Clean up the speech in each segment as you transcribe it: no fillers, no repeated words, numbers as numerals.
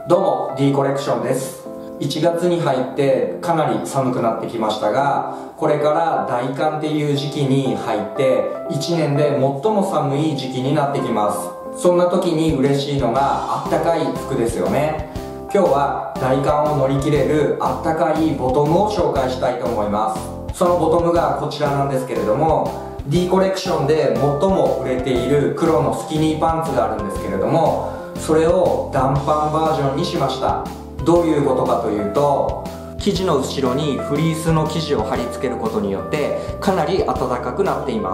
どうも D コレクションです。1月に入ってかなり寒くなってきましたが、これから大寒っていう時期に入って1年で最も寒い時期になってきます。そんな時に嬉しいのがあったかい服ですよね。今日は大寒を乗り切れるあったかいボトムを紹介したいと思います。そのボトムがこちらなんですけれども、 D コレクションで最も売れている黒のスキニーパンツがあるんですけれども、それを暖パンバージョンにしました。どういうことかというと、生地の後ろにフリースの生地を貼り付けることによってかなり暖かくなっています。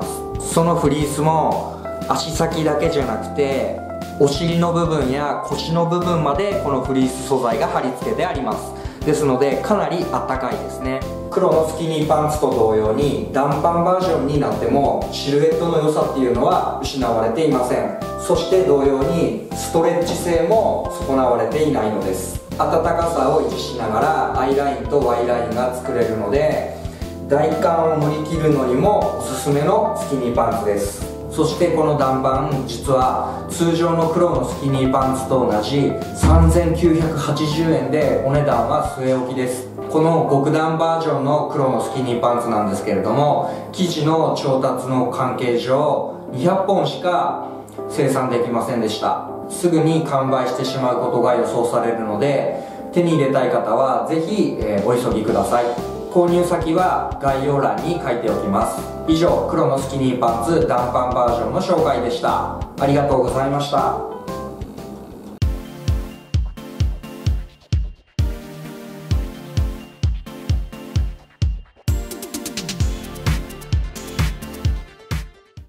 そのフリースも足先だけじゃなくてお尻の部分や腰の部分までこのフリース素材が貼り付けてあります。ですのでかなりあったかいですね。黒のスキニーパンツと同様に暖パンバージョンになってもシルエットの良さっていうのは失われていません。そして同様にストレッチ性も損なわれていないのです。暖かさを維持しながらアイラインと Y ラインが作れるので、大寒を乗り切るのにもおすすめのスキニーパンツです。そしてこの暖パン、実は通常の黒のスキニーパンツと同じ3980円でお値段は据え置きです。この極暖バージョンの黒のスキニーパンツなんですけれども、生地の調達の関係上200本しか生産できませんでした。すぐに完売してしまうことが予想されるので、手に入れたい方はぜひ、お急ぎください。購入先は概要欄に書いておきます。以上、黒のスキニーパンツ暖パンバージョンの紹介でした。ありがとうございました。